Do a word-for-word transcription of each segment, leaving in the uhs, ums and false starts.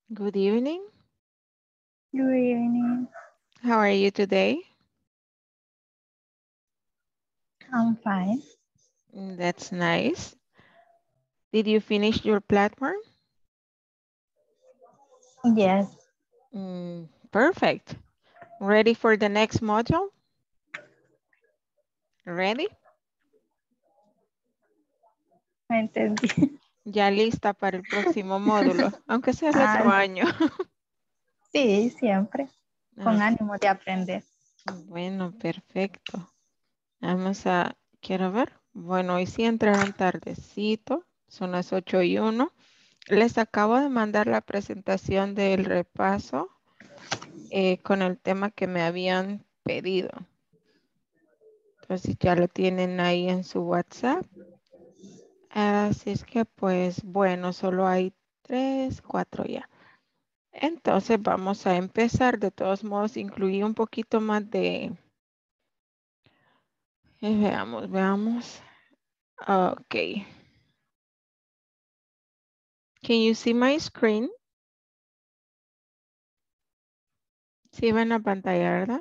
Good evening. Good evening. How are you today? I'm fine. Mm, That's nice. Did you finish your platform? Yes. Mm, perfect. Ready for the next module? Ready? Me entendí. Ya lista para el próximo módulo, aunque sea el otro Ah, año. sí, siempre. Con Ah, ánimo de aprender. bueno, perfecto. Vamos a, quiero ver. Bueno, hoy sí entraron tardecito. Son las ocho y uno. Les acabo de mandar la presentación del repaso eh, con el tema que me habían pedido. Entonces ya lo tienen ahí en su WhatsApp. Así es que pues bueno, solo hay tres, cuatro ya. Entonces vamos a empezar. De todos modos, incluí un poquito más de... eh, veamos, veamos. Ok. Can you see my screen? Sí ven la pantalla, ¿verdad?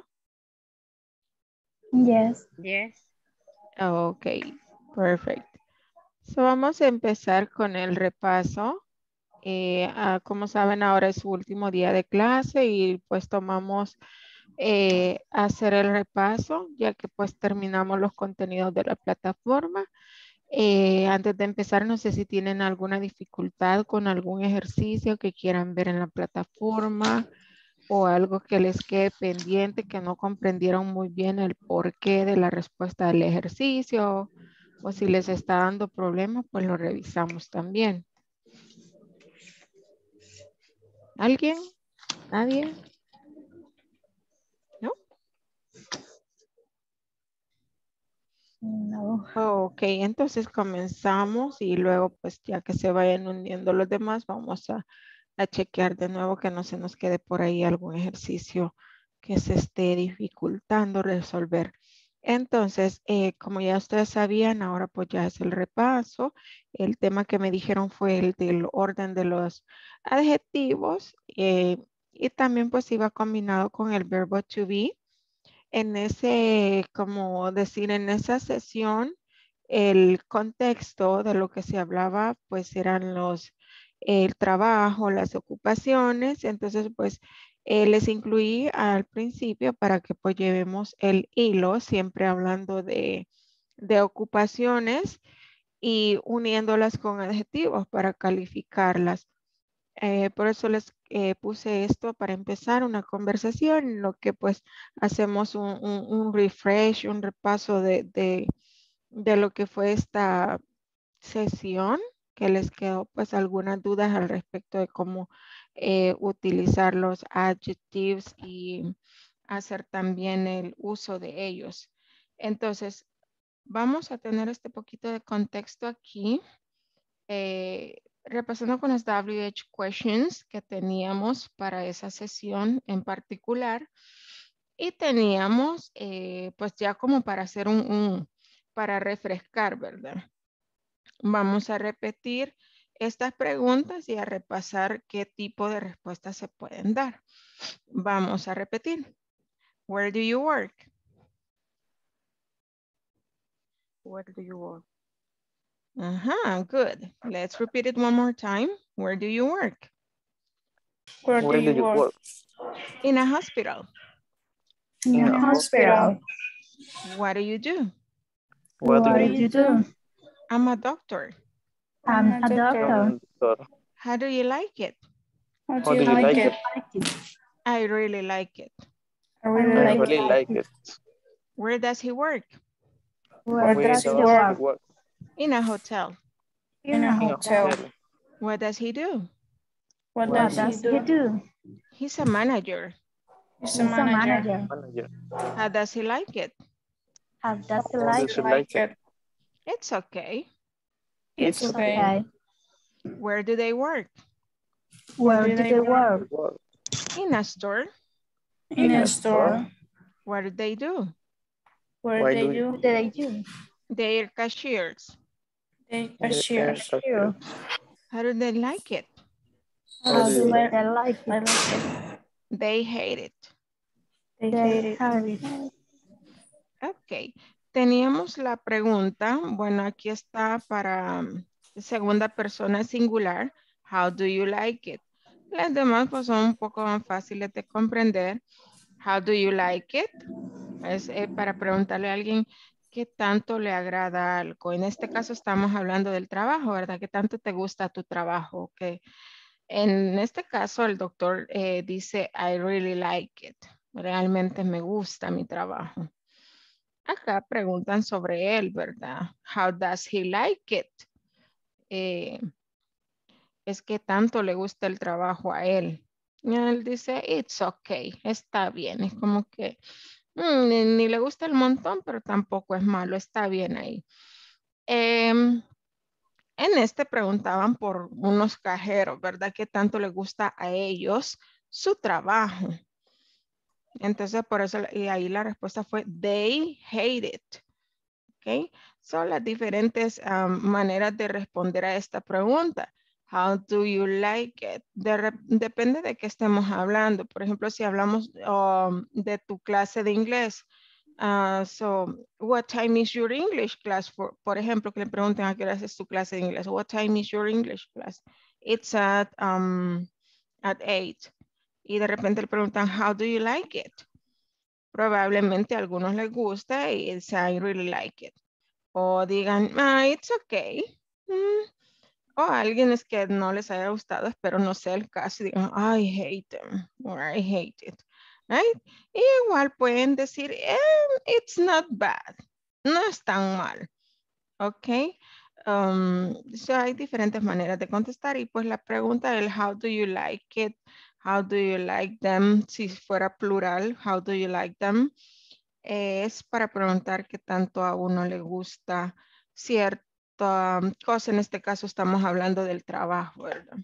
Yes. Yes. Ok, perfect. So vamos a empezar con el repaso. Eh, ah, como saben, ahora es su último día de clase y pues tomamos eh, hacer el repaso, ya que pues terminamos los contenidos de la plataforma. Eh, antes de empezar, no sé si tienen alguna dificultad con algún ejercicio que quieran ver en la plataforma o algo que les quede pendiente, que no comprendieron muy bien el porqué de la respuesta del ejercicio, o si les está dando problemas, pues lo revisamos también. ¿Alguien? ¿Nadie? ¿No? No. Ok, entonces comenzamos y luego pues ya que se vayan uniendo los demás, vamos a, a chequear de nuevo que no se nos quede por ahí algún ejercicio que se esté dificultando resolver. Entonces, eh, como ya ustedes sabían, ahora pues ya es el repaso. El tema que me dijeron fue el del orden de los adjetivos eh, y también pues iba combinado con el verbo to be. En ese, como decir, en esa sesión, el contexto de lo que se hablaba, pues eran los, el trabajo, las ocupaciones. Entonces, pues eh, les incluí al principio para que pues llevemos el hilo, siempre hablando de, de ocupaciones y uniéndolas con adjetivos para calificarlas. Eh, por eso les eh, puse esto para empezar una conversación, en lo que pues hacemos un, un- un refresh, un repaso de, de- de lo que fue esta sesión, que les quedó pues algunas dudas al respecto de cómo eh, utilizar los adjectives y hacer también el uso de ellos. Entonces, vamos a tener este poquito de contexto aquí. Eh, repasando con las W H questions que teníamos para esa sesión en particular y teníamos eh, pues ya como para hacer un, un, para refrescar, ¿verdad? Vamos a repetir estas preguntas y a repasar qué tipo de respuestas se pueden dar. Vamos a repetir. Where do you work? Where do you work? Uh-huh, good. Let's repeat it one more time. Where do you work? Where do Where do you you work? work? In a hospital. In In a a hospital. hospital. What do you do? What do What What do do you you you do? do? do? I'm a doctor. I'm I'm a a doctor. doctor. Um, doctor. How do you like it? How do How you do you How do like like you it? it? like it? I really like it. I I really I really like really it. like like it. it. Where does he work? Where Where Where does does he he does he work? work? work? In a hotel. In In a a In a hotel. hotel. hotel. What does he do? What What What does do he you does he do? do? He's a manager. He's a He's a manager. manager. manager? How does he like it? How does How he How does like he does he it? like like it? it? It's okay. It's It's It's okay. okay. okay. Where do they work? Where Where do do they they Where work? do they work? work? In a store. In In In a a a store. store. store. What do they do? Where Why they do you? do? What do they do? They're cashiers. They They are cashiers. cashiers. Cashier. How do they like it? How do you like, They like I it. like it. They hate it. They They hate it. have it. Ok. Teníamos la pregunta. Bueno, aquí está para um, segunda persona singular. How do you like it? Las demás pues son un poco más fáciles de comprender. How do you like it? Es eh, para preguntarle a alguien qué tanto le agrada algo. En este caso estamos hablando del trabajo, ¿verdad? ¿Qué tanto te gusta tu trabajo? Que en este caso el doctor eh, dice, I really like it. Realmente me gusta mi trabajo. Acá preguntan sobre él, ¿verdad? How does he like it? Eh, es que tanto le gusta el trabajo a él. Y él dice, it's okay, está bien. Es como que mm, ni, ni le gusta el montón, pero tampoco es malo, está bien ahí. Em, en este preguntaban por unos cajeros, ¿verdad? ¿Qué tanto le gusta a ellos su trabajo? Entonces, por eso, y ahí la respuesta fue, they hate it. ¿Ok? Son las diferentes um, maneras de responder a esta pregunta. How do you like it? De depende de qué estemos hablando. Por ejemplo, si hablamos um, de tu clase de inglés. Uh, so, what time is your English class? For, por ejemplo, que le pregunten a qué hora es tu clase de inglés. What time is your English class? It's at, um, at eight. Y de repente le preguntan, how do you like it? Probablemente a algunos les gusta y it's I really like it. O digan, ah, it's okay. Mm. O alguien es que no les haya gustado, espero no sea el caso, y digan, I hate them, or I hate it. Right? Y igual pueden decir, eh, it's not bad. No es tan mal. Ok. Um, so hay diferentes maneras de contestar y pues la pregunta del how do you like it, how do you like them, si fuera plural, how do you like them, es para preguntar qué tanto a uno le gusta cierta um, cosa. En este caso estamos hablando del trabajo, ¿verdad?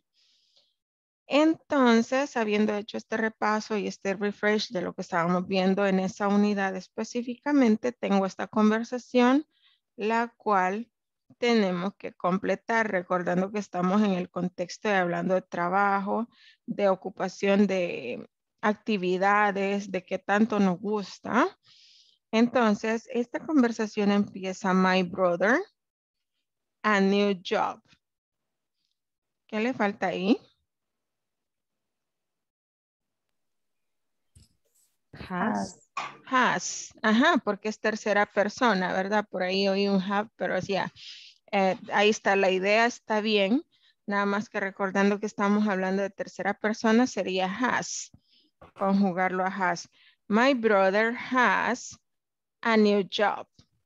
Entonces, habiendo hecho este repaso y este refresh de lo que estábamos viendo en esa unidad específicamente, tengo esta conversación, la cual tenemos que completar, recordando que estamos en el contexto de hablando de trabajo, de ocupación de actividades, de qué tanto nos gusta. Entonces, esta conversación empieza, my brother, a new job. ¿Qué le falta ahí? Has. Has. Ajá, porque es tercera persona, ¿verdad? Por ahí oí un have, pero ya. Eh, ahí está, la idea está bien. Nada más que recordando que estamos hablando de tercera persona, sería has. Conjugarlo a has. My brother has a new job.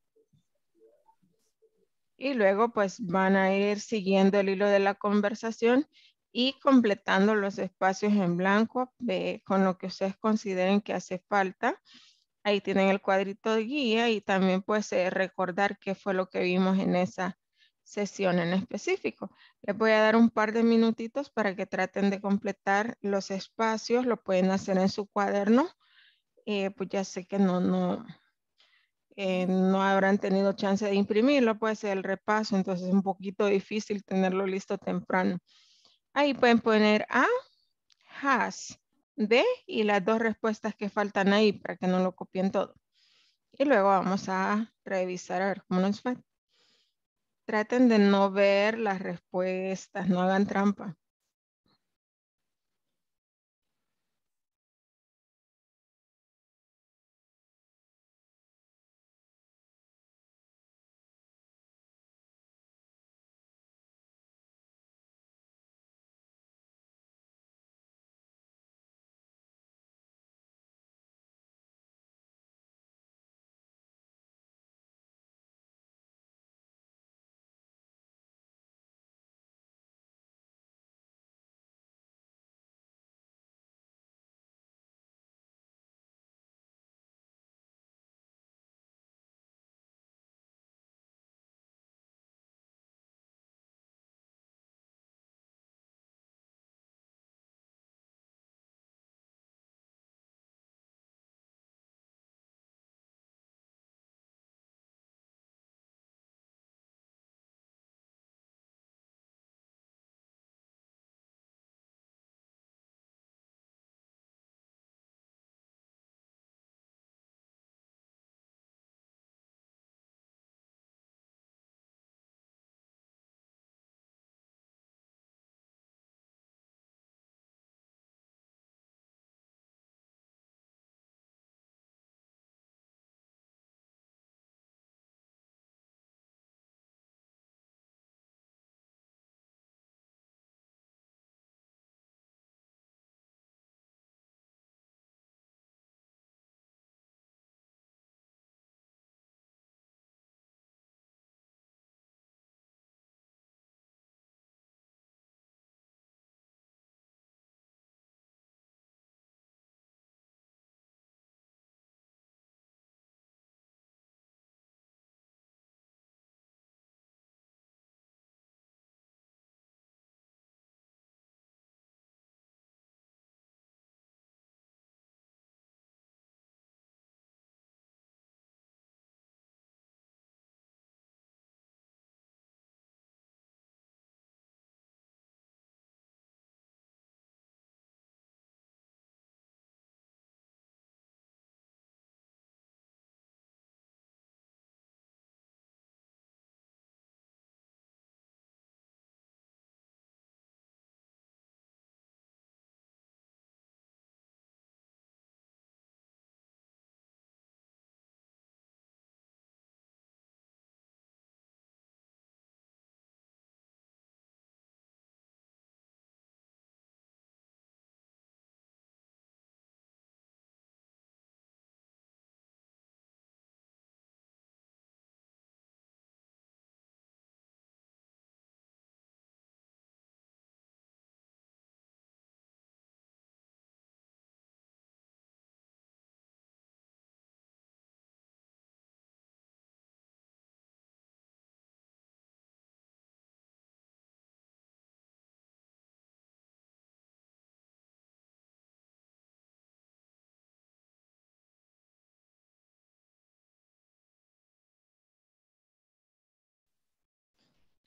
Y luego pues van a ir siguiendo el hilo de la conversación y completando los espacios en blanco de, con lo que ustedes consideren que hace falta. Ahí tienen el cuadrito de guía y también pues eh, recordar qué fue lo que vimos en esa sesión en específico. Les voy a dar un par de minutitos para que traten de completar los espacios. Lo pueden hacer en su cuaderno. Eh, pues ya sé que no, no, eh, no habrán tenido chance de imprimirlo, puede ser el repaso, entonces es un poquito difícil tenerlo listo temprano. Ahí pueden poner A, has, D y las dos respuestas que faltan ahí para que no lo copien todo. Y luego vamos a revisar a ver cómo nos fue. Traten de no ver las respuestas, no hagan trampa.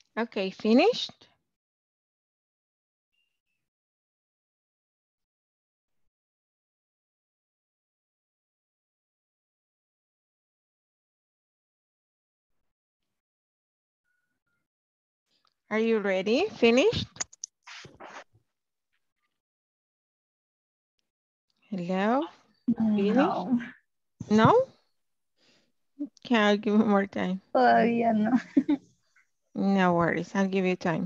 Okay, finished? Are you ready? Finished? Hello? Finished? No, No? Okay, I'll give you more time. todavía no. No worries, I'll give you time.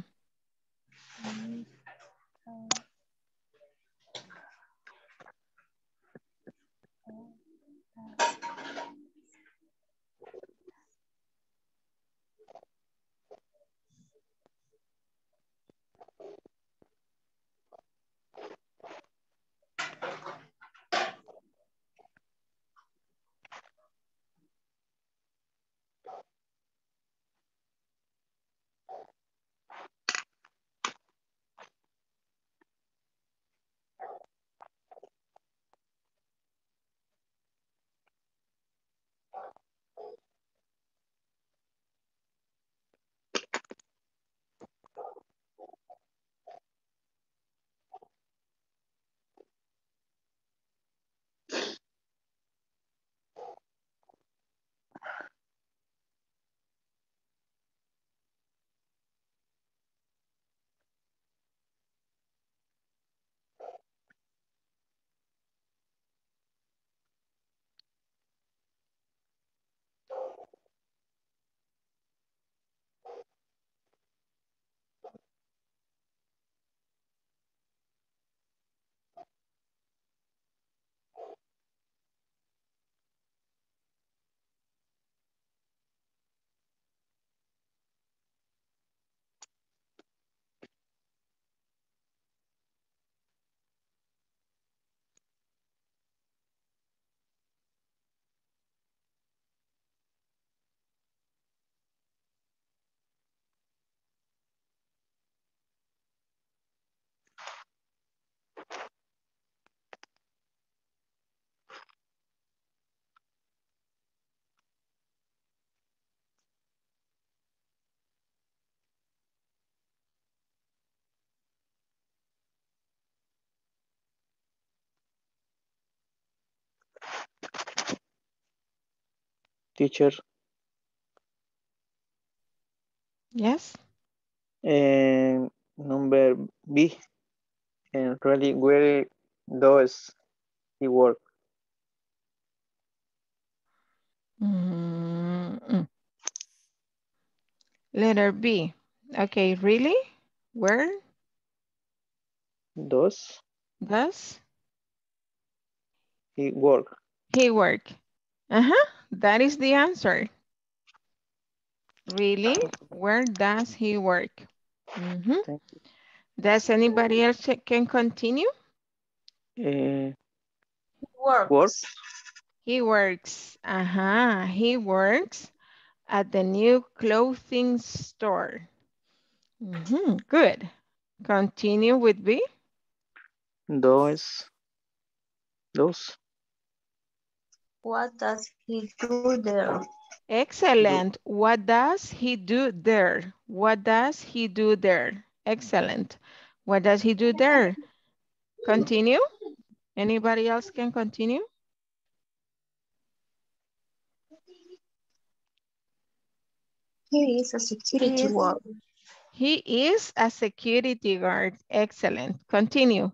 Teacher, Yes? and number B, and really where does he work? Mm-mm. Letter B. Okay, really? Where Does does he work? he work? Uh-huh, that is the answer. Really? Where does he work? Mm-hmm. Thank Does anybody else check- can continue? you. Uh, Works. work? He works. Uh-huh. He works at the new clothing store. Mm-hmm. Good. Continue with B. Does does What does he do there? do Excellent. What does he do there? What does he do there? Excellent. What does he do there? Continue. Anybody else can continue? He is a security He is guard. He is a security guard. Excellent. Continue.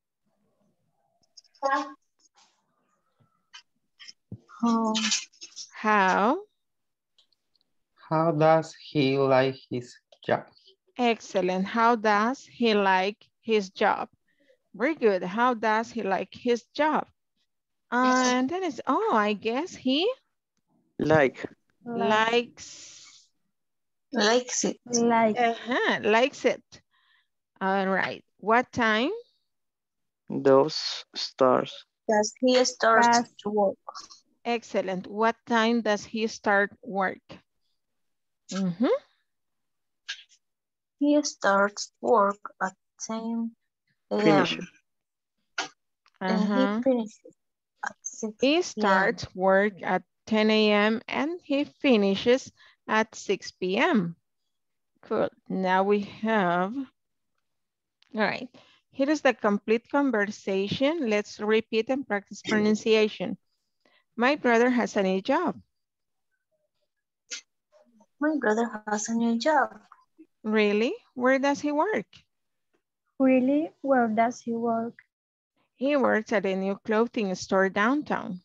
Um, How? How does he like his job? Excellent. How does he like his job? Very good. How does he like his job? And then it's, oh, I guess he like like, likes, likes it. like, uh-huh, likes it. All right. What time? those stars? Does he start does, to work? Excellent. What time does he start work? Mm-hmm. He starts work at ten a Finish. m and he Uh-huh. finishes at six He p m starts work at ten A M and he finishes at six P M Cool. Now we have, all right. Here is the complete conversation. Let's repeat and practice pronunciation. My brother has a new job. My brother has a new job. Really? Where does he work? Really? Where does he work? He works at a new clothing store downtown.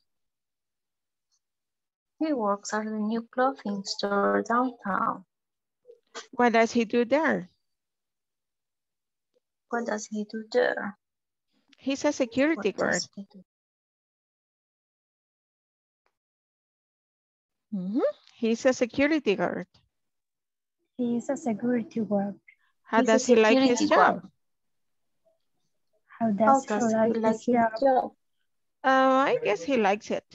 He works at a new clothing store downtown. What does he do there? What does he do there? He's a security What guard. does he do? Mhm. He's a security guard. He is a security guard. How He's a does he like his security job? guard. How How does, does he he like like his his job? job? Uh, I guess he likes it.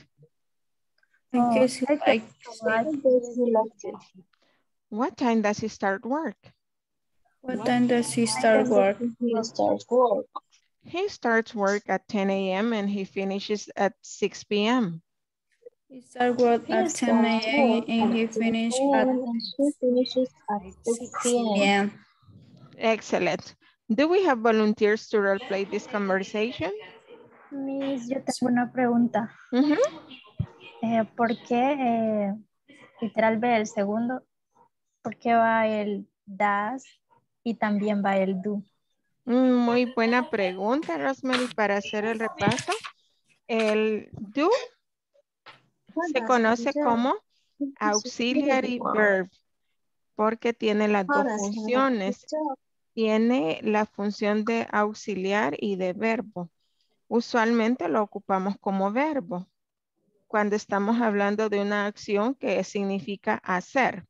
I Oh, guess he I guess likes he it. likes How does he like it? What time does he start work? What time does he start When work? does he start work? He starts work at ten A M and he finishes at six P M He starts work He at ten starts A M work and at he ten finishes A at M and he finishes at six six P M P M Excellent. Do we have volunteers to role play this conversation? Miss, yo tengo una pregunta. Mhm. Eh, ¿Por qué, eh, literal ve el segundo, por qué va el das y también va el do? Mm, Muy buena pregunta, Rosemary, para hacer el repaso. El do What se does he conoce do? como He's a security auxiliary guard. verb porque tiene las How dos does he like his funciones. job? Tiene la función de auxiliar y de verbo. Usualmente lo ocupamos como verbo cuando estamos hablando de una acción que significa hacer.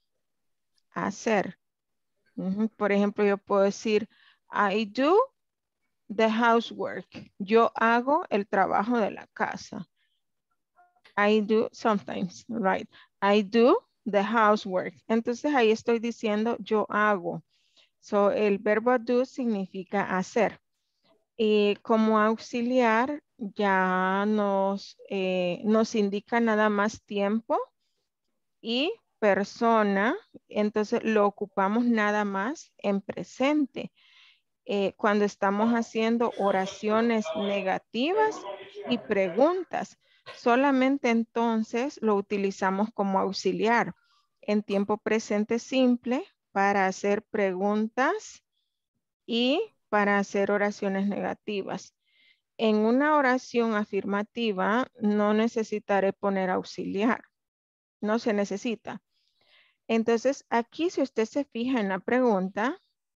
Hacer. Ujú. Por ejemplo, yo puedo decir, I do the housework. Yo hago el trabajo de la casa. I do sometimes, right? I do the housework. Entonces ahí estoy diciendo yo hago. So el verbo do significa hacer. Y como auxiliar ya nos, eh, nos indica nada más tiempo y persona. Entonces lo ocupamos nada más en presente. Eh, cuando estamos haciendo oraciones negativas y preguntas. Solamente entonces lo utilizamos como auxiliar en tiempo presente simple para hacer preguntas y para hacer oraciones negativas. En una oración afirmativa no necesitaré poner auxiliar. No se necesita. Entonces aquí si usted se fija en la pregunta,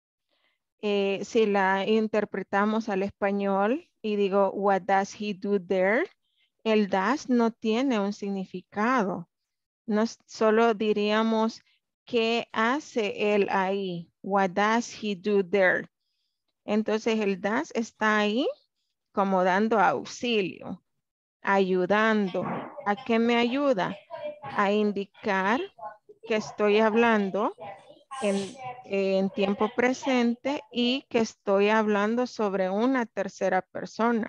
Eh, si la interpretamos al español y digo, what does he do there? El does no tiene un significado. No solo diríamos, ¿qué hace él ahí? What does he do there? Entonces el does está ahí como dando auxilio, ayudando. ¿A qué me ayuda? A indicar que estoy hablando en, en tiempo presente y que estoy hablando sobre una tercera persona.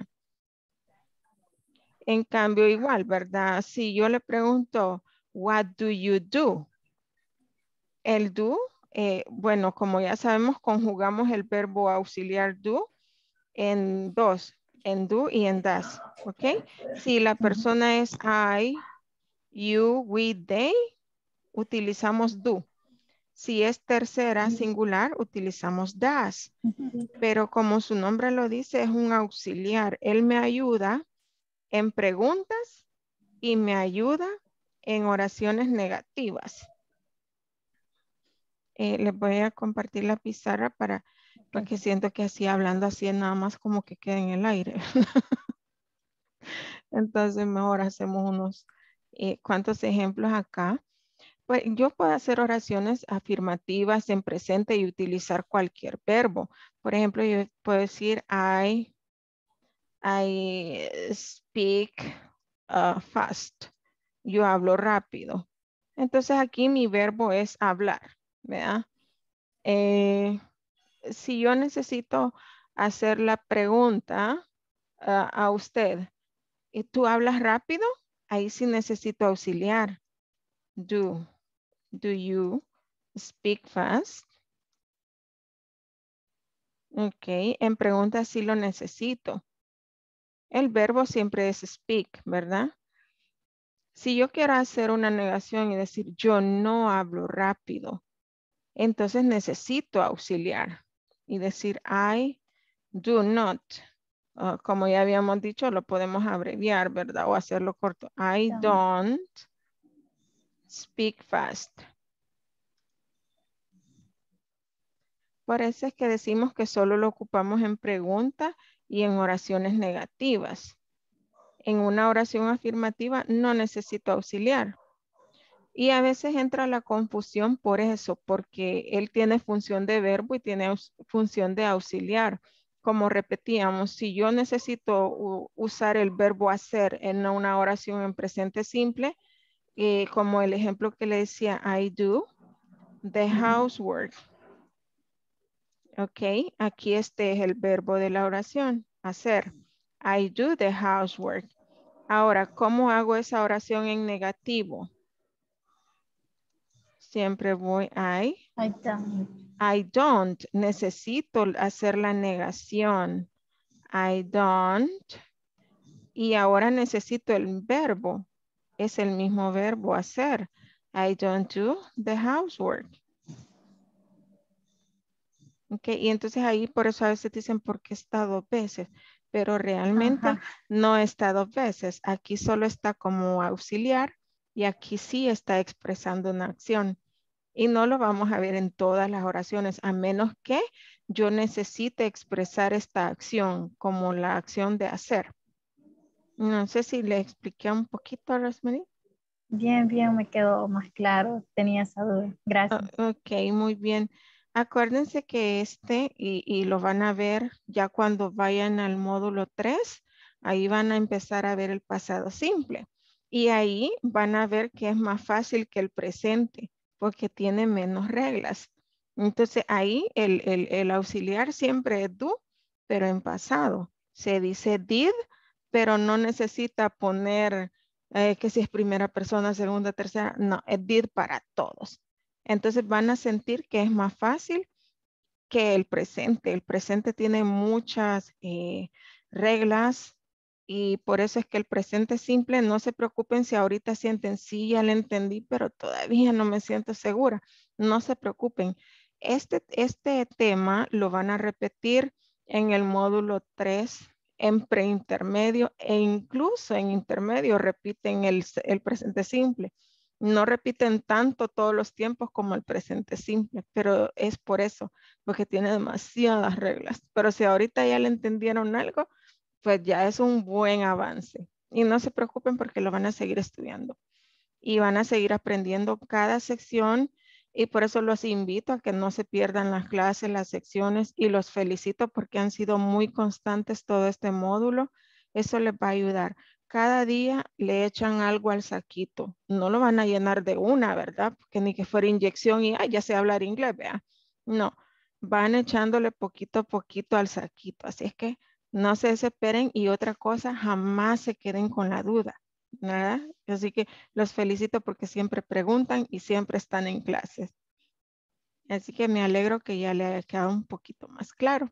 En cambio, igual, ¿verdad? Si yo le pregunto, what do you do? El do, eh, bueno, como ya sabemos, conjugamos el verbo auxiliar do en dos, en do y en das, ¿ok? Si la persona es I, you, we, they, utilizamos do. Si es tercera singular, utilizamos das. Pero como su nombre lo dice, es un auxiliar. Él me ayuda en preguntas y me ayuda en oraciones negativas. Eh, les voy a compartir la pizarra para, porque siento que así hablando así nada más como que queda en el aire. Entonces mejor hacemos unos eh, cuantos ejemplos acá. Pues yo puedo hacer oraciones afirmativas en presente y utilizar cualquier verbo. Por ejemplo, yo puedo decir I, I speak uh, fast. Yo hablo rápido. Entonces aquí mi verbo es hablar, ¿verdad? Eh, si yo necesito hacer la pregunta uh, a usted, ¿y tú hablas rápido? Ahí sí necesito auxiliar. Do. Do you? Speak fast. Ok, en pregunta si lo necesito. El verbo siempre es speak, ¿verdad? Si yo quiero hacer una negación y decir yo no hablo rápido, entonces necesito auxiliar y decir I do not. Uh, como ya habíamos dicho, lo podemos abreviar, ¿verdad? O hacerlo corto. I Don't. don't speak fast. Por eso es que decimos que solo lo ocupamos en pregunta y en oraciones negativas. En una oración afirmativa no necesito auxiliar. Y a veces entra la confusión por eso, porque él tiene función de verbo y tiene función de auxiliar. Como repetíamos, si yo necesito usar el verbo hacer en una oración en presente simple, eh, como el ejemplo que le decía, I do the housework. Ok, aquí este es el verbo de la oración, hacer. I do the housework. Ahora, ¿cómo hago esa oración en negativo? Siempre voy I. I don't. I don't. Necesito hacer la negación. I don't. Y ahora necesito el verbo. Es el mismo verbo hacer. I don't do the housework. Ok, y entonces ahí por eso a veces dicen ¿por qué está dos veces? Pero realmente Ajá. no está dos veces. Aquí solo está como auxiliar y aquí sí está expresando una acción. Y no lo vamos a ver en todas las oraciones, a menos que yo necesite expresar esta acción como la acción de hacer. No sé si le expliqué un poquito, Rosemary. Bien, bien, me quedó más claro. Tenía esa duda. Gracias. Ah, ok, muy bien. Acuérdense que este, y, y lo van a ver ya cuando vayan al módulo tres, ahí van a empezar a ver el pasado simple. Y ahí van a ver que es más fácil que el presente, porque tiene menos reglas. Entonces ahí el, el, el auxiliar siempre es do, pero en pasado. Se dice did, pero no necesita poner eh, que si es primera persona, segunda, tercera. No, es did para todos. Entonces van a sentir que es más fácil que el presente. El presente tiene muchas eh, reglas y por eso es que el presente simple, no se preocupen si ahorita sienten, sí, ya le entendí, pero todavía no me siento segura. No se preocupen. Este, este tema lo van a repetir en el módulo tres, en preintermedio e incluso en intermedio repiten el, el presente simple. No repiten tanto todos los tiempos como el presente simple, pero es por eso, porque tiene demasiadas reglas. Pero si ahorita ya le entendieron algo, pues ya es un buen avance. Y no se preocupen porque lo van a seguir estudiando y van a seguir aprendiendo cada sección y por eso los invito a que no se pierdan las clases, las secciones y los felicito porque han sido muy constantes todo este módulo. Eso les va a ayudar. Cada día le echan algo al saquito. No lo van a llenar de una, ¿verdad? Porque ni que fuera inyección y ay, ya sé hablar inglés, vea. No, van echándole poquito a poquito al saquito. Así es que no se desesperen y otra cosa, jamás se queden con la duda, ¿verdad? Así que los felicito porque siempre preguntan y siempre están en clases. Así que me alegro que ya le haya quedado un poquito más claro.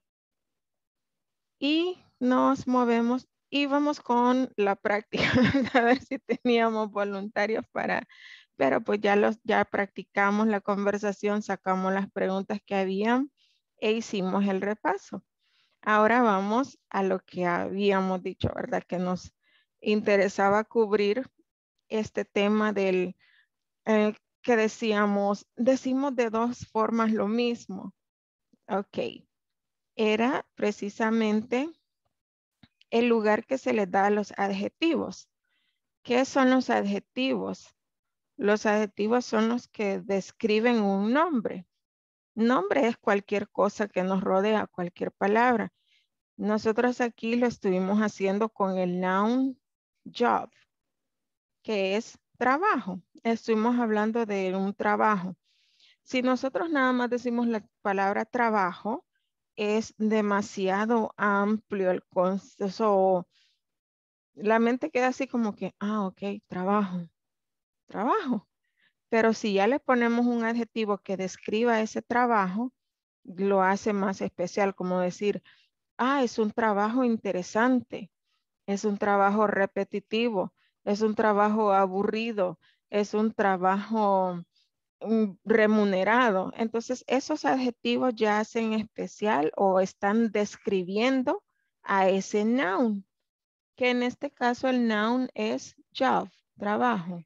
Y nos movemos y vamos con la práctica. A ver si teníamos voluntarios para, pero pues ya los, ya practicamos la conversación, sacamos las preguntas que habían e hicimos el repaso. Ahora vamos a lo que habíamos dicho, ¿verdad? Que nos interesaba cubrir este tema del eh, que decíamos, decimos de dos formas lo mismo. Ok, era precisamente el lugar que se le da a los adjetivos. ¿Qué son los adjetivos? Los adjetivos son los que describen un nombre. Nombre es cualquier cosa que nos rodea, cualquier palabra. Nosotros aquí lo estuvimos haciendo con el noun job, que es trabajo. Estuvimos hablando de un trabajo. Si nosotros nada más decimos la palabra trabajo, es demasiado amplio el concepto. La mente queda así como que, ah, ok, trabajo, trabajo. Pero si ya le ponemos un adjetivo que describa ese trabajo, lo hace más especial, como decir, ah, es un trabajo interesante, es un trabajo repetitivo, es un trabajo aburrido, es un trabajo mm, remunerado. Entonces, esos adjetivos ya hacen especial o están describiendo a ese noun, que en este caso el noun es job, trabajo.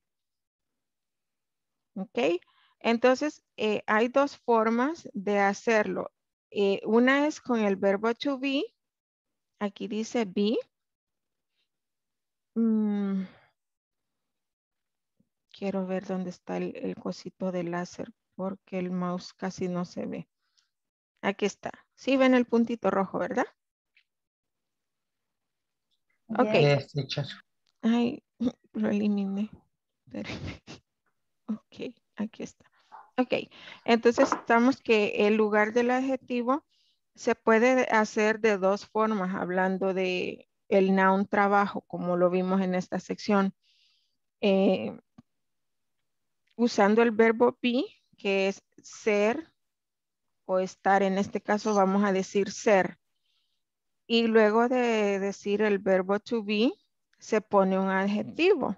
¿Ok? Entonces, eh, hay dos formas de hacerlo. Eh, una es con el verbo to be. Aquí dice be. Mm, quiero ver dónde está el, el cosito de láser porque el mouse casi no se ve. Aquí está. Sí ven el puntito rojo, ¿verdad? Ok. Yes, teacher. Ay, lo eliminé. Espérenme. Ok, aquí está. Ok, entonces estamos que el lugar del adjetivo se puede hacer de dos formas, hablando de el noun trabajo, como lo vimos en esta sección. Eh, usando el verbo be, que es ser o estar, en este caso vamos a decir ser. Y luego de decir el verbo to be, se pone un adjetivo.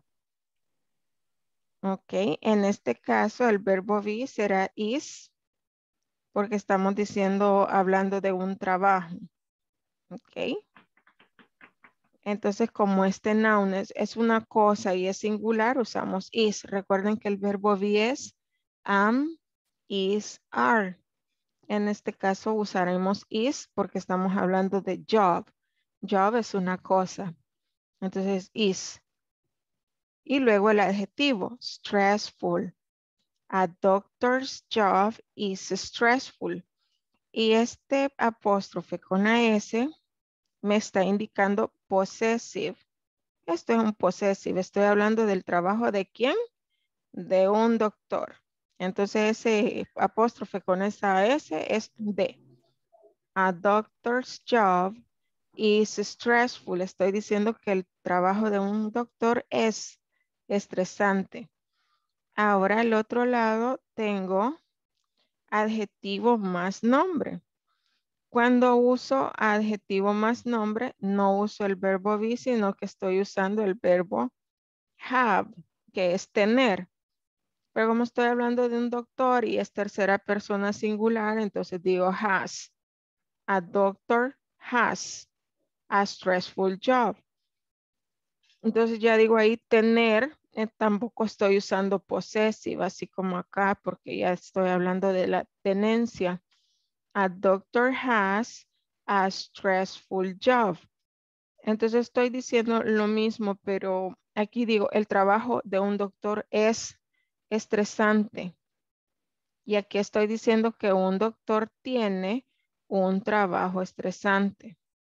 Ok, en este caso el verbo be será is, porque estamos diciendo, hablando de un trabajo. Ok. Entonces, como este noun es, es una cosa y es singular, usamos is. Recuerden que el verbo be es am, is, are. En este caso usaremos is porque estamos hablando de job. Job es una cosa. Entonces, is. Y luego el adjetivo, stressful. A doctor's job is stressful. Y este apóstrofe con la S me está indicando possessive. Esto es un possessive. Estoy hablando del trabajo de quién? De un doctor. Entonces ese apóstrofe con esa S es de. A doctor's job is stressful. Estoy diciendo que el trabajo de un doctor es estresante. Ahora al otro lado tengo adjetivo más nombre. Cuando uso adjetivo más nombre, no uso el verbo be, sino que estoy usando el verbo have, que es tener. Pero como estoy hablando de un doctor y es tercera persona singular, entonces digo has. A doctor has a stressful job. Entonces ya digo ahí tener, eh, tampoco estoy usando possessive, así como acá, porque ya estoy hablando de la tenencia. A doctor has a stressful job. Entonces estoy diciendo lo mismo, pero aquí digo, el trabajo de un doctor es estresante. Y aquí estoy diciendo que un doctor tiene un trabajo estresante.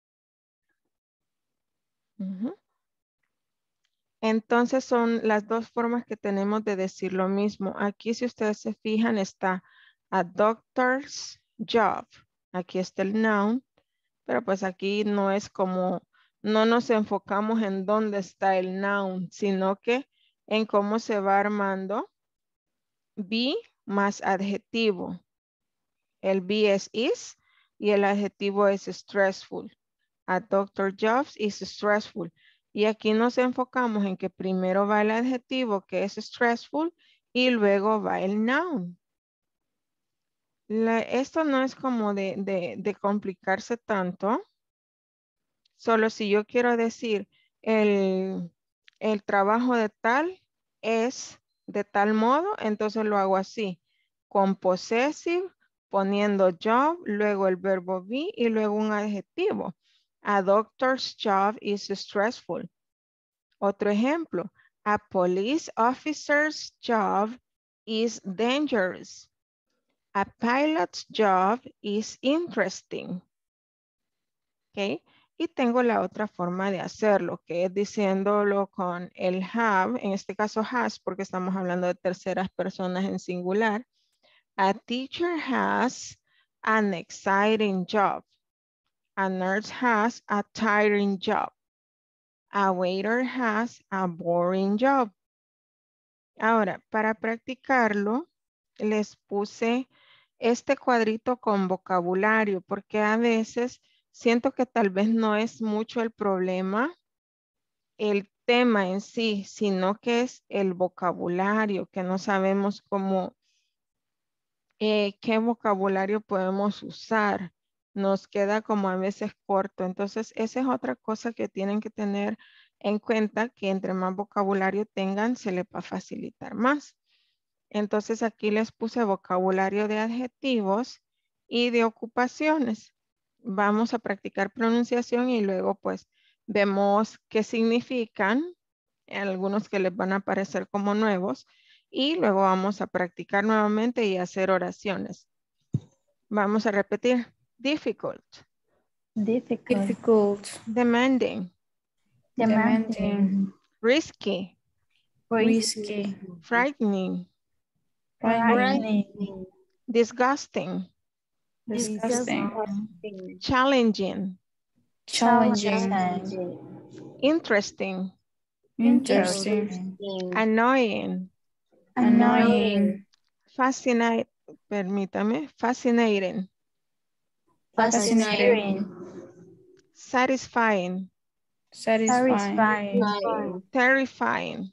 Ujú. Entonces son las dos formas que tenemos de decir lo mismo. Aquí si ustedes se fijan está a doctor's job. Aquí está el noun, pero pues aquí no es como, no nos enfocamos en dónde está el noun, sino que en cómo se va armando be más adjetivo. El be es is y el adjetivo es stressful. A doctor jobs is stressful. Y aquí nos enfocamos en que primero va el adjetivo que es stressful y luego va el noun. La, esto no es como de, de, de complicarse tanto. Solo si yo quiero decir el, el trabajo de tal es de tal modo, entonces lo hago así. Con possessive, poniendo job, luego el verbo be y luego un adjetivo. A doctor's job is stressful. Otro ejemplo. A police officer's job is dangerous. A pilot's job is interesting. ¿Ok? Y tengo la otra forma de hacerlo, que es diciéndolo con el have, en este caso has, porque estamos hablando de terceras personas en singular. A teacher has an exciting job. A nurse has a tiring job. A waiter has a boring job. Ahora, para practicarlo, les puse este cuadrito con vocabulario, porque a veces siento que tal vez no es mucho el problema, el tema en sí, sino que es el vocabulario, que no sabemos cómo, eh, qué vocabulario podemos usar. Nos queda como a veces corto. Entonces, esa es otra cosa que tienen que tener en cuenta, que entre más vocabulario tengan, se les va a facilitar más. Entonces, aquí les puse vocabulario de adjetivos y de ocupaciones. Vamos a practicar pronunciación y luego pues vemos qué significan, algunos que les van a aparecer como nuevos, y luego vamos a practicar nuevamente y hacer oraciones. Vamos a repetir. Difficult, Difficult. Difficult. demanding, Demanding. risky, Risky. frightening, Frightening. disgusting, Disgusting. challenging, Challenging. interesting, Interesting. annoying, Annoying. fascinating, permítame, fascinating, Fascinating. satisfying, Satisfying. Satisfying. terrifying,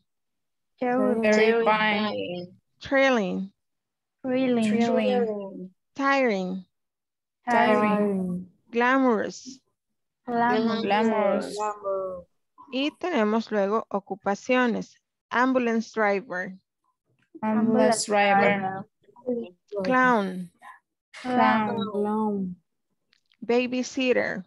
Terrifying. thrilling, Thrilling. Thrilling. tiring, Tiring. glamorous. Glamorous. Y tenemos luego ocupaciones. Ambulance driver, Ambulance driver. clown, Clown. babysitter,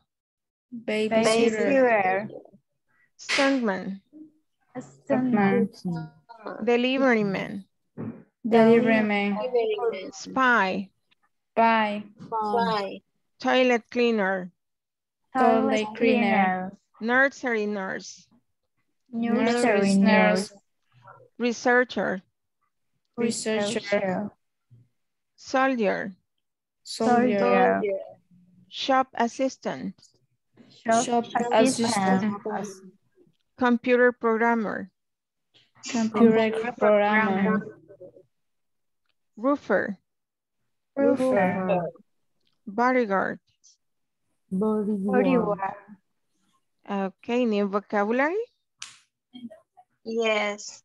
Babysitter. stuntman, Stuntman. delivery man, Delivery man. spy, Spy. toilet cleaner, Toilet cleaner. nursery nurse, Nursery Nurse. nurse. researcher, Researcher. soldier, Soldier. shop assistant, Shop assistant. computer programmer, Computer programmer. roofer, Roofer. bodyguard. Bodyguard. Okay, new vocabulary. Yes.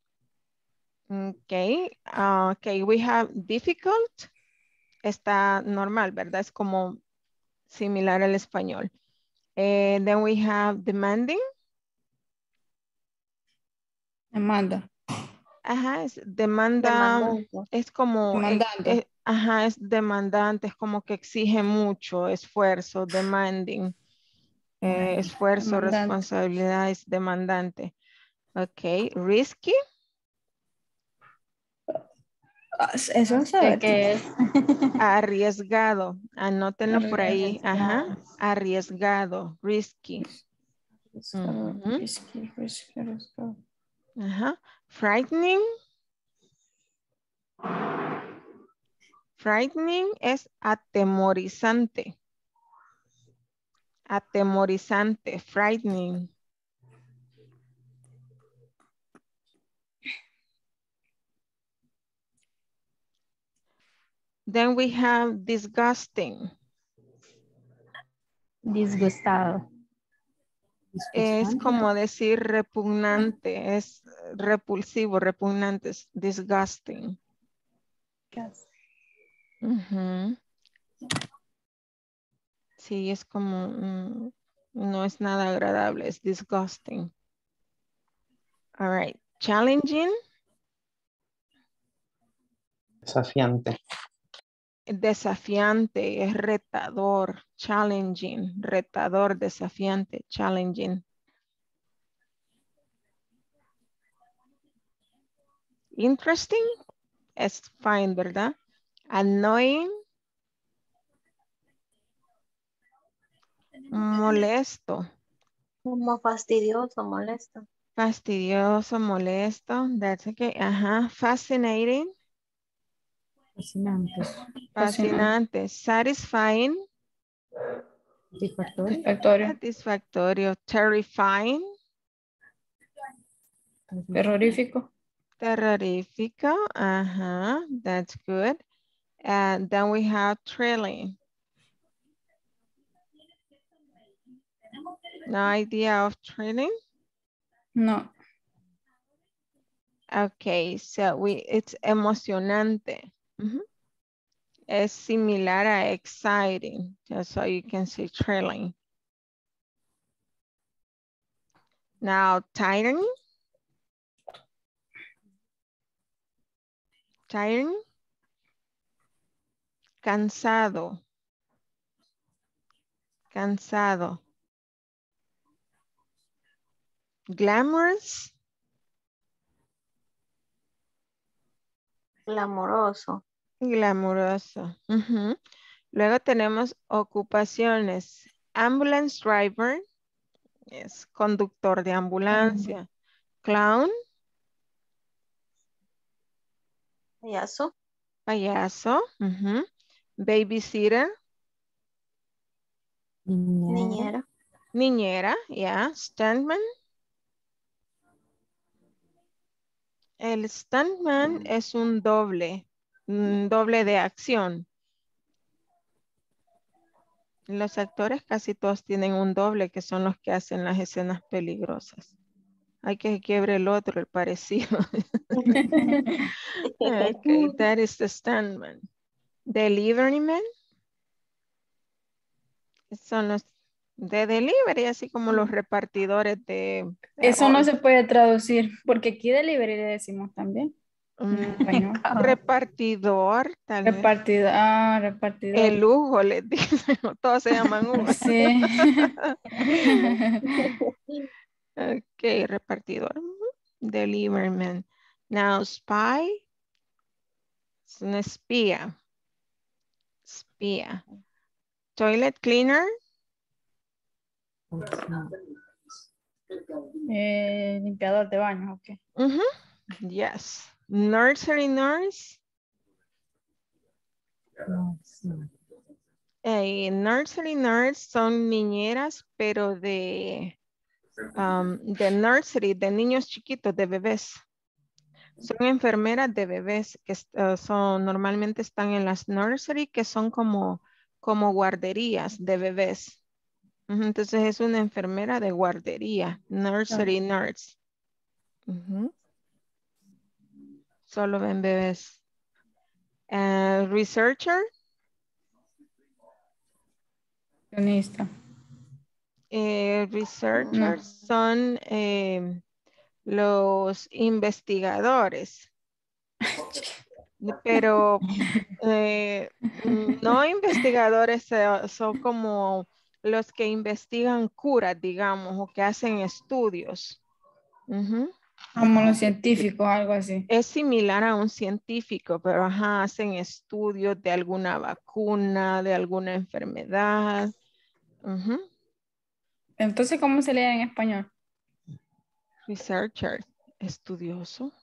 Okay, uh, okay, we have difficult. Está normal, ¿verdad? Es como similar al español. Eh, then we have demanding. Demanda. Ajá, es demanda, Demandante. es como, eh, Demandante. eh, ajá, es demandante, es como que exige mucho esfuerzo, demanding. Eh, esfuerzo, Demandante. responsabilidad, es demandante. Ok, risky. Ah, Eso no sabe. ¿Qué es? Arriesgado, anótenlo por ahí. Ajá, Arriesgado. arriesgado, risky. Ujú. Risky, risky, risky. Ajá, frightening. Frightening es atemorizante. Atemorizante, frightening. Then we have disgusting. Disgustado. Es como decir repugnante, es repulsivo, repugnante, es disgusting. Ujú. Sí, es como, mm, no es nada agradable, es disgusting. All right, challenging. Desafiante. Desafiante, es retador, challenging, retador, desafiante, challenging. Interesting, es fine, ¿verdad? Annoying, molesto, Como fastidioso, molesto. fastidioso, molesto, that's okay, ajá, fascinating, Fascinantes. fascinante, satisfying, Satisfactorio. Satisfactorio. satisfactorio, terrifying, Terrorífico. Terrorífico. Uh-huh. That's good. And then we have thrilling. No idea of thrilling? No. Okay, so we it's emocionante. Uh-huh. Es similar a exciting, just so you can see thrilling. Now, tiring. Tiring. Cansado. Cansado. Glamorous. Glamoroso. Glamuroso. Uh-huh. Luego tenemos ocupaciones. Ambulance driver. Es conductor de ambulancia. Clown. Payaso. Payaso. Uh-huh. Babysitter. Niñera. Niñera, yeah. Stuntman. El stuntman es un doble, un doble de acción. Los actores casi todos tienen un doble que son los que hacen las escenas peligrosas. Hay que quiebre el otro, el parecido. Okay, that is the stuntman. Deliveryman. Son los de delivery, así como los repartidores de... de Eso no arroz. se puede traducir, porque aquí delivery le decimos también. Mm, En español. repartidor, tal vez. Repartido, ah, repartidor. El Hugo, les dicen, todos se llaman Hugo. Sí. Ok, repartidor. Deliverman. Now, spy. Es una espía. Espía. Toilet cleaner. Eh, limpiador de baños, ok. Uh-huh. Yes. Nursery nurse. Eh, nursery nurse son niñeras, pero de, um, de nursery, de niños chiquitos, de bebés. Son enfermeras de bebés que uh, son, normalmente están en las nursery, que son como, como guarderías de bebés. Uh-huh. Entonces es una enfermera de guardería, nursery nurse. Uh-huh. Solo ven bebés. Uh, researcher. Cronista. Eh, researchers son eh, los investigadores, pero eh, no investigadores, eh, son como los que investigan curas, digamos, o que hacen estudios. Uh-huh. Como los científicos, algo así. Es similar a un científico, pero ajá, hacen estudios de alguna vacuna, de alguna enfermedad. Uh-huh. Entonces, ¿cómo se lee en español? Researcher, estudioso.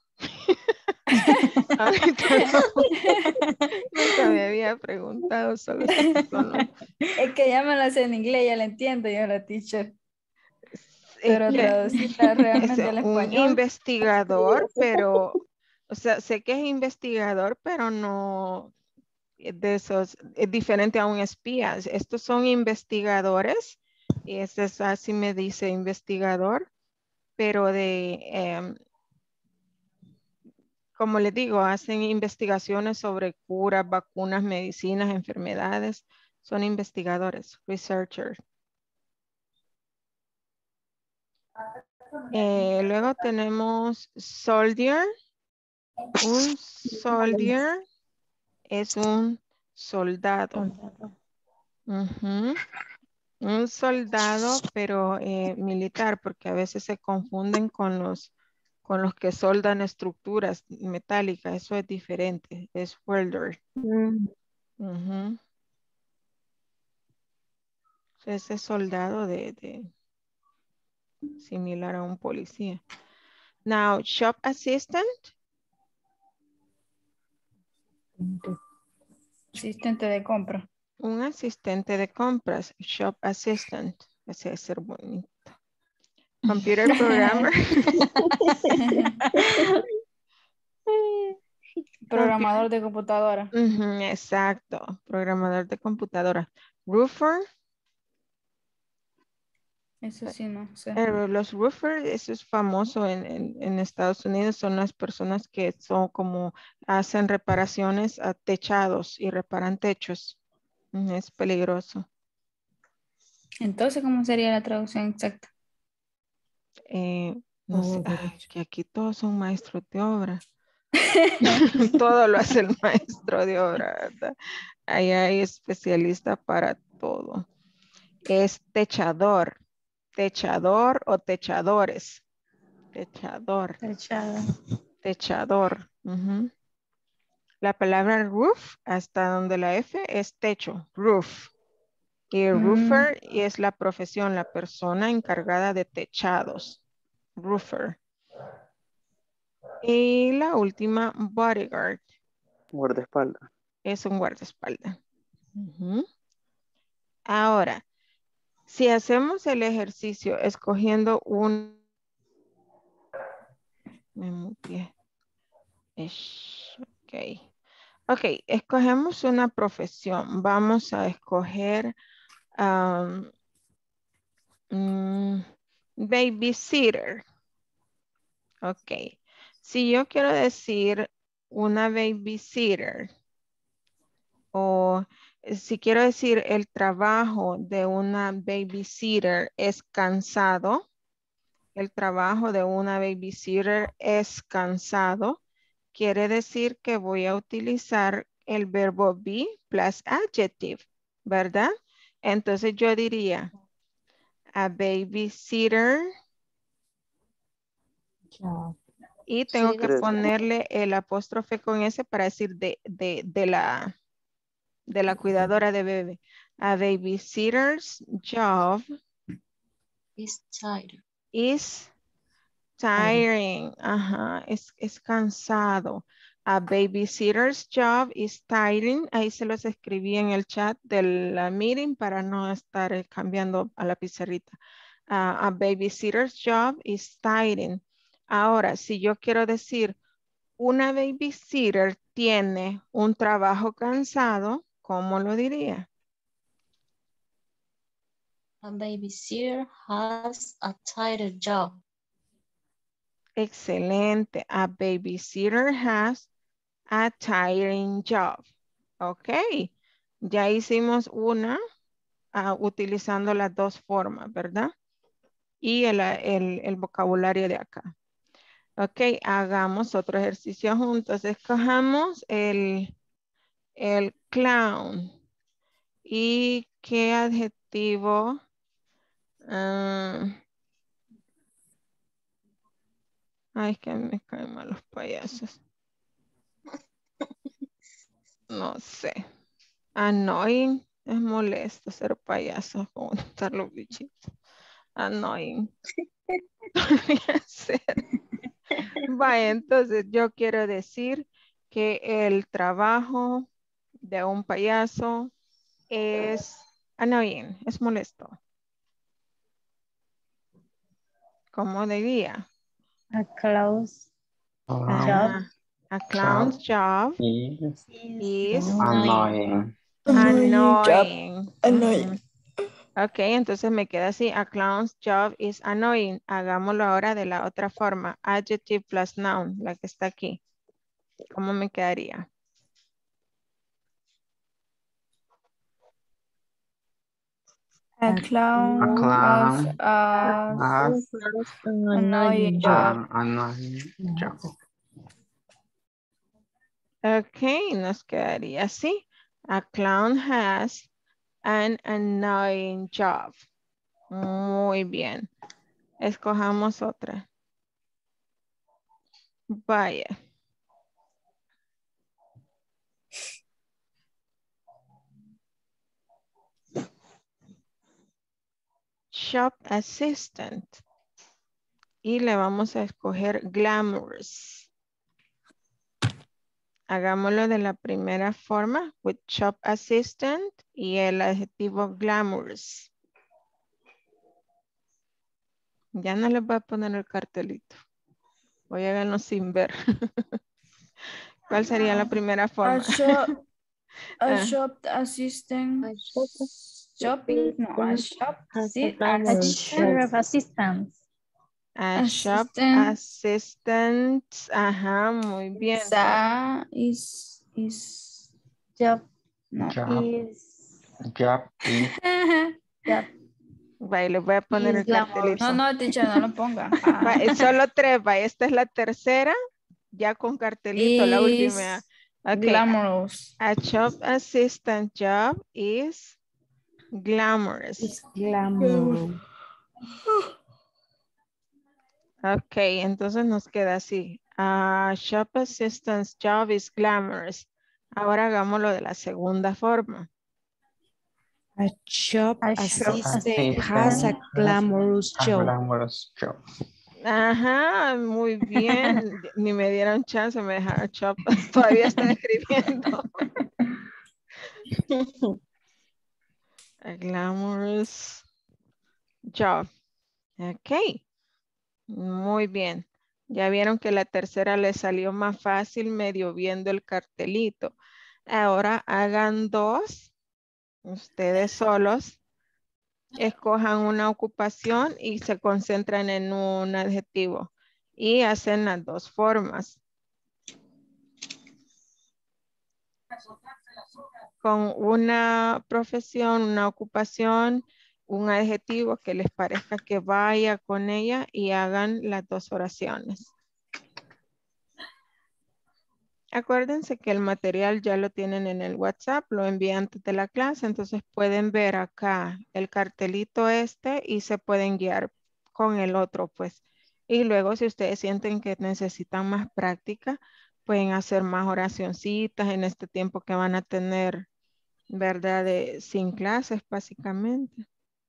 Ahorita no, nunca me había preguntado solo si son- Es que ya me lo sé en inglés, ya la entiendo yo la teacher. Es Pero que traducirla es realmente al un español. investigador, pero, o sea, sé que es investigador, pero no de esos, es diferente a un espía. Estos son investigadores, y ese es así me dice investigador, pero de, em, como les digo, hacen investigaciones sobre curas, vacunas, medicinas, enfermedades. Son investigadores, researchers. Eh, luego tenemos soldier. Un soldier es un soldado. Uh-huh. Un soldado, pero eh, militar, porque a veces se confunden con los, con los que soldan estructuras metálicas. Eso es diferente, es welder. Mm. Uh-huh. Ese soldado de, de similar a un policía. Now, shop assistant. Asistente de compra. Un asistente de compras, shop assistant. Ese es ser bonito. Computer programmer. Programador de computadora. Ujú, exacto, programador de computadora. Roofer, Eso sí, no sé. eh, los roofers, eso es famoso en, en- en Estados Unidos, son las personas que son como hacen reparaciones a techados y reparan techos. Ujú, es peligroso. Entonces, ¿cómo sería la traducción exacta? Eh, no Todo sé, ay, derecho. que aquí todos son maestros de obra. Todo lo hace el maestro de obra, ¿verdad? Ahí hay especialista para todo. Es techador, techador o techadores. Techador, Techado. techador. Ujú. La palabra roof, hasta donde la F es techo, roof. Y Mm, roofer y es la profesión, la persona encargada de techados. Roofer. Y la última, bodyguard, Guardaespaldas. es un guardaespaldas. Ujú. Ahora, si hacemos el ejercicio escogiendo un... Me muteé. Ish, ok. Ok, escogemos una profesión. Vamos a escoger um, mm, babysitter. Ok. Si yo quiero decir una babysitter o si quiero decir el trabajo de una babysitter es cansado, el trabajo de una babysitter es cansado, quiere decir que voy a utilizar el verbo be plus adjective, ¿verdad? Entonces yo diría, a babysitter Job. y tengo Sí, que Tres. ponerle el apóstrofe con S para decir de, de, de la, de la cuidadora de bebé. A babysitter's job it's tired. is Tiring. tiring. Ajá, es, es cansado. A babysitter's job is tiring. Ahí se los escribí en el chat de la meeting para no estar eh, cambiando a la pizarrita. Ah, a babysitter's job is tiring. Ahora, si yo quiero decir una babysitter tiene un trabajo cansado, ¿cómo lo diría? A babysitter has a tired job. Excelente. A babysitter has a tiring job. Ok. Ya hicimos una ah, utilizando las dos formas, ¿verdad? Y el, el- el vocabulario de acá. Ok, hagamos otro ejercicio juntos. Escojamos el, el clown. ¿Y qué adjetivo? ah, ay, es que me caen mal los payasos. No sé. Annoying. Es molesto ser payaso con estar los bichitos. Annoying. Podría ser. Vaya, entonces yo quiero decir que el trabajo de un payaso es annoying, es molesto. ¿Cómo diría? a close job Clown Ajá. A job clown's job is is is annoying. annoying. Annoying job. annoying. Annoying. Ujú. Ok, entonces me queda así. A clown's job is annoying. Hagámoslo ahora de la otra forma. Adjective plus noun, la que está aquí. ¿Cómo me quedaría? A A clown A close has clown a has Has an annoying annoying job. job. an annoying job. Ok, nos quedaría así. A clown has an annoying job. Muy bien. Escojamos otra. Vaya. Shop assistant. Y le vamos a escoger glamorous. Hagámoslo de la primera forma, with shop assistant y el adjetivo glamorous. Ya no les voy a poner el cartelito. Voy a verlo sin ver. ¿Cuál sería la primera A forma? shop, a Ah, shop assistant. A shop Shop, no, a assistant shop has a si- A glamorous assistant. share job. of assistance. a shop Assistant. assistant. Ajá, muy bien. Sa is is Job no. Job, is, job is job Vaya, le voy a poner is el glamorous. cartelito. No, no, teacher, no lo ponga. Va, Ah. es solo tres, va. Esta es la tercera, ya con cartelito, la última. Is Ok, glamorous. a shop assistant job is glamorous. It's glamorous. Ok, entonces nos queda así. A shop assistant's job is glamorous. Ahora hagámoslo de la segunda forma. A shop A shop assistant has a assistant glamorous a job. glamorous job. Ajá, muy bien. Ni me dieron chance, me dejaron shop. Todavía estoy escribiendo. A glamorous job. Ok, muy bien. Ya vieron que la tercera le salió más fácil medio viendo el cartelito. Ahora hagan dos, ustedes solos. Escojan una ocupación y se concentran en un adjetivo. Y hacen las dos formas. Con una profesión, una ocupación, un adjetivo que les parezca que vaya con ella y hagan las dos oraciones. Acuérdense que el material ya lo tienen en el WhatsApp, lo envié antes de la clase, entonces pueden ver acá el cartelito este y se pueden guiar con el otro, pues. Y luego si ustedes sienten que necesitan más práctica, pueden hacer más oracioncitas en este tiempo que van a tener, ¿verdad? De, sin clases, básicamente.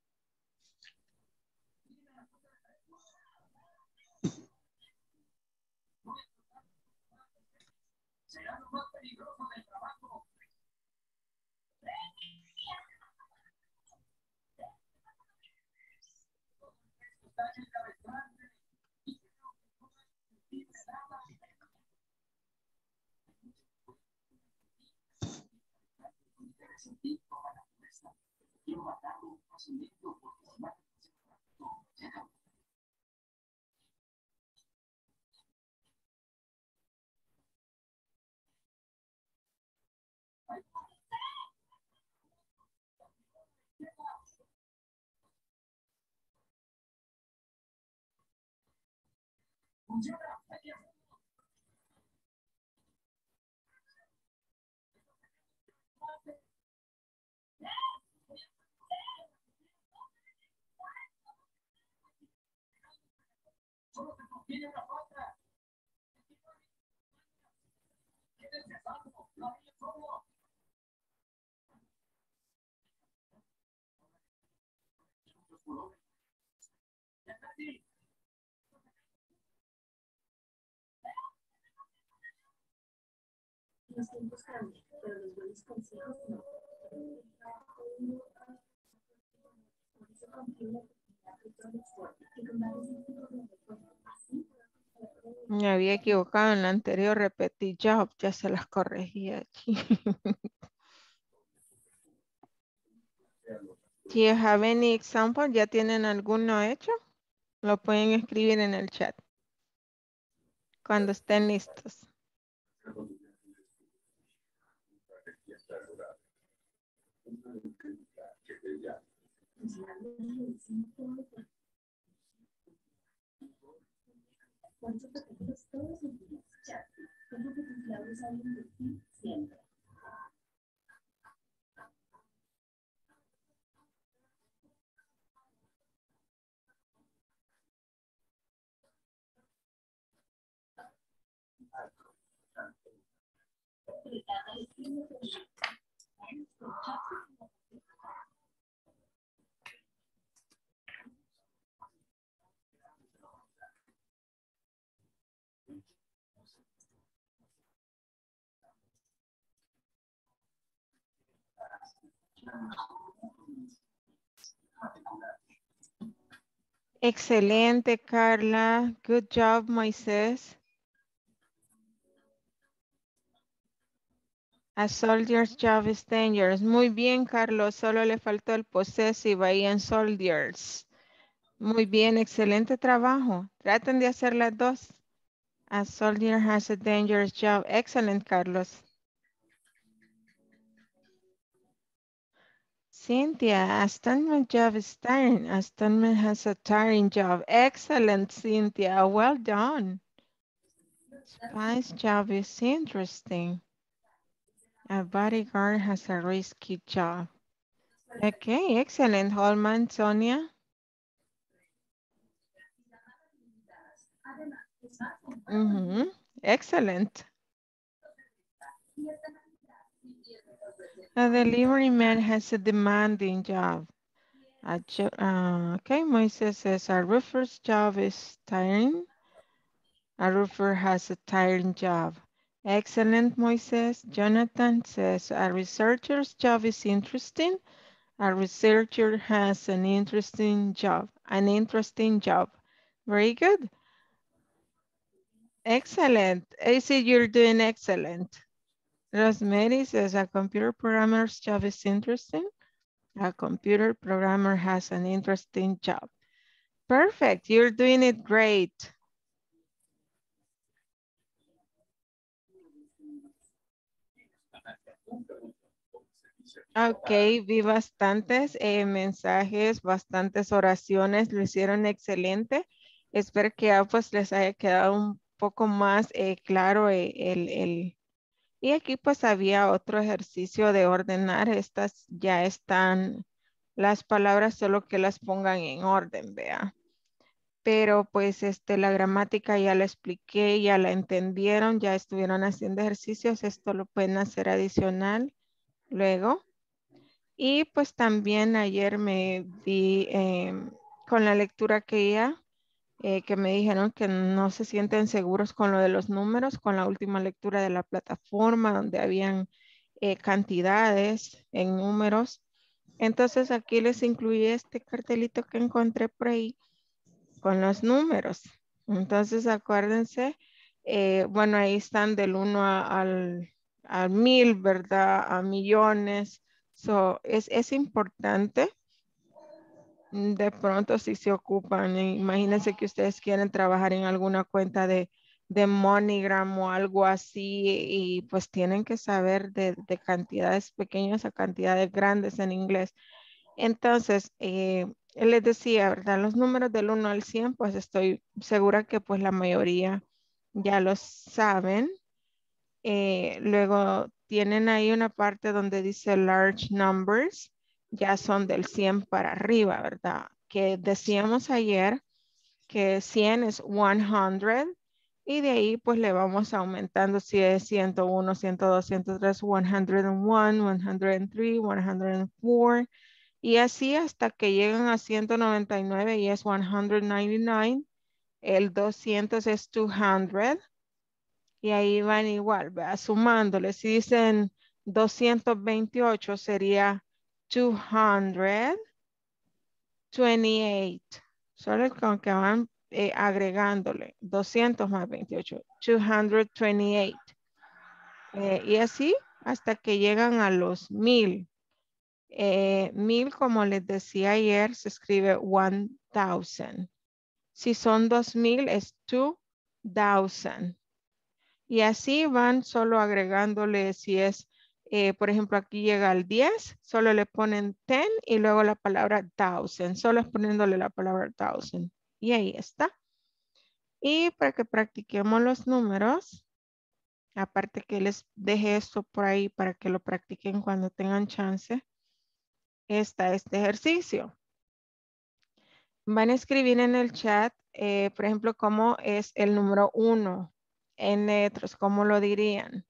Me había equivocado en la anterior, repetí job, ya se las corregí aquí. Do you have any example? ¿Ya tienen alguno hecho? Lo pueden escribir en el chat. Cuando estén listos. Excelente, Carla. Good job, Moisés. A soldier's job is dangerous. Muy bien, Carlos. Solo le faltó el possessive ahí en soldiers. Muy bien, excelente trabajo. Traten de hacer las dos. A soldier has a dangerous job. Excellent, Carlos. Cynthia, a stuntman job is tiring. A stuntman has a tiring job. Excellent, Cynthia. Well done. Spy's job is interesting. A bodyguard has a risky job. Okay, excellent. Holman, Sonia. Mm-hmm. Excellent. A delivery man has a demanding job. A jo uh, okay, Moises says a roofer's job is tiring. A roofer has a tiring job. Excellent, Moises. Jonathan says a researcher's job is interesting. A researcher has an interesting job. An interesting job. Very good. Excellent. A C, you're doing excellent. Rosemary says a computer programmer's job is interesting. A computer programmer has an interesting job. Perfect. You're doing it great. Ok, vi bastantes eh, mensajes, bastantes oraciones, lo hicieron excelente. Espero que ya pues les haya quedado un poco más eh, claro eh, el, el... Y aquí pues había otro ejercicio de ordenar. Estas ya están las palabras, solo que las pongan en orden, vea. Pero pues este, la gramática ya la expliqué, ya la entendieron, ya estuvieron haciendo ejercicios. Esto lo pueden hacer adicional luego. Y pues también ayer me vi eh, con la lectura que ya, eh, que me dijeron que no se sienten seguros con lo de los números, con la última lectura de la plataforma donde habían eh, cantidades en números. Entonces aquí les incluí este cartelito que encontré por ahí con los números. Entonces acuérdense, eh, bueno, ahí están del uno a, al, a mil, ¿verdad? A millones. So, es, es importante. De pronto si se ocupan, eh, imagínense que ustedes quieren trabajar en alguna cuenta de, de MoneyGram o algo así y pues tienen que saber de, de cantidades pequeñas a cantidades grandes en inglés. Entonces, eh, les decía, ¿verdad? Los números del uno al cien, pues estoy segura que pues la mayoría ya los saben. Eh, luego tienen ahí una parte donde dice large numbers, ya son del cien para arriba, ¿verdad? Que decíamos ayer que cien es cien y de ahí pues le vamos aumentando si es ciento uno, ciento dos, ciento tres, ciento uno, ciento tres, ciento cuatro y así hasta que llegan a ciento noventa y nueve y es ciento noventa y nueve. El doscientos es doscientos. Y ahí van igual, ¿verdad? Sumándole. Si dicen doscientos veintiocho sería doscientos veintiocho. Solo con que van eh, agregándole doscientos más veintiocho. doscientos veintiocho. Eh, y así hasta que llegan a los mil. Eh, mil, como les decía ayer, se escribe one thousand. Si son dos mil, es two thousand. Y así van solo agregándole, si es, eh, por ejemplo, aquí llega al diez, solo le ponen ten y luego la palabra thousand. Solo es poniéndole la palabra thousand. Y ahí está. Y para que practiquemos los números, aparte que les deje esto por ahí para que lo practiquen cuando tengan chance, está este ejercicio. Van a escribir en el chat, eh, por ejemplo, cómo es el número uno en letras, cómo lo dirían.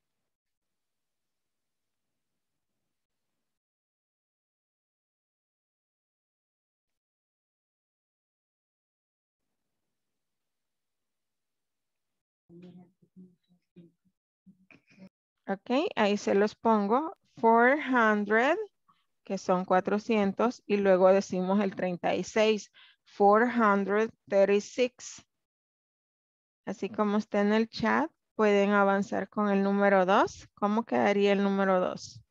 Ok, ahí se los pongo. cuatrocientos, que son cuatrocientos, y luego decimos el treinta y seis. cuatrocientos treinta y seis. Así como está en el chat, pueden avanzar con el número dos. ¿Cómo quedaría el número dos?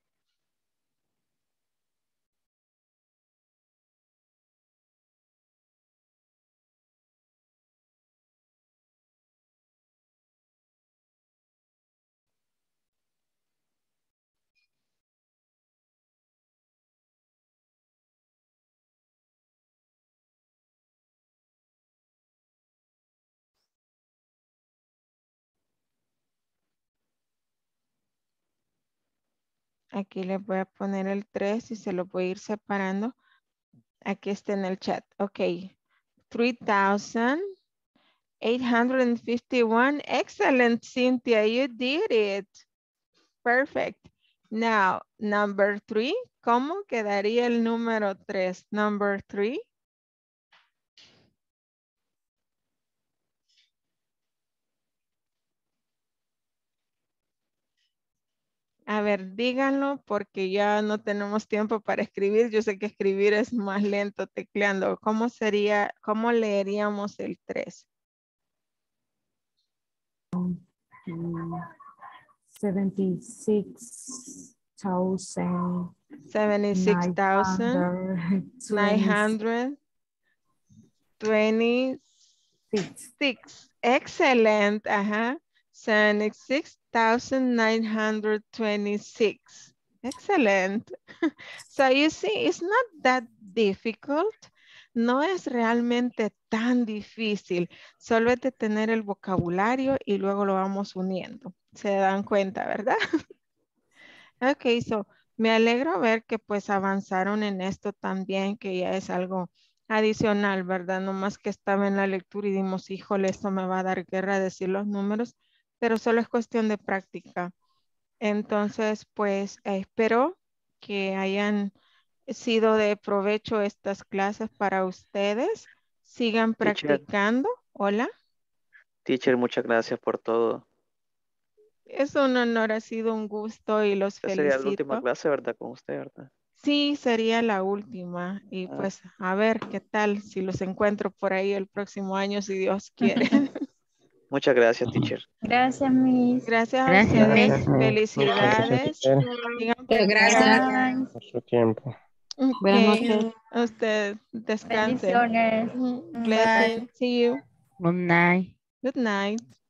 Aquí le voy a poner el tres y se lo voy a ir separando. Aquí está en el chat. Ok. three thousand eight hundred fifty-one. Excellent, Cynthia. You did it. Perfect. Now, number three. ¿Cómo quedaría el número tres? Number three. A ver, díganlo porque ya no tenemos tiempo para escribir. Yo sé que escribir es más lento tecleando. ¿Cómo sería, cómo leeríamos el tres? seventy-six thousand seventy-six thousand nine hundred twenty-six. Excellent. Ajá. seventy-six thousand nine hundred twenty-six. Excellent. So you see, it's not that difficult. No es realmente tan difícil. Solo es de tener el vocabulario y luego lo vamos uniendo. Se dan cuenta, ¿verdad? Ok, so me alegro ver que pues avanzaron en esto también, que ya es algo adicional, ¿verdad? No más que estaba en la lectura y dimos, híjole, esto me va a dar guerra decir los números, pero solo es cuestión de práctica. Entonces, pues eh, espero que hayan sido de provecho estas clases para ustedes. Sigan Teacher, practicando. Hola. teacher, muchas gracias por todo. Es un honor, ha sido un gusto y los Esta sería la última felicito. clase, ¿verdad? Con usted, ¿verdad? Sí, sería la última. Y Ah, pues a ver qué tal si los encuentro por ahí el próximo año, si Dios quiere. muchas gracias, teacher. Gracias, Miss. Gracias a Gracias, ustedes. Miss. Felicidades. Sigan Gracias practicando. por su tiempo. Ok. Buenas noches. A usted descanse. Bendiciones. Ujú. Bye. Blessings. See you. Good night. Good night.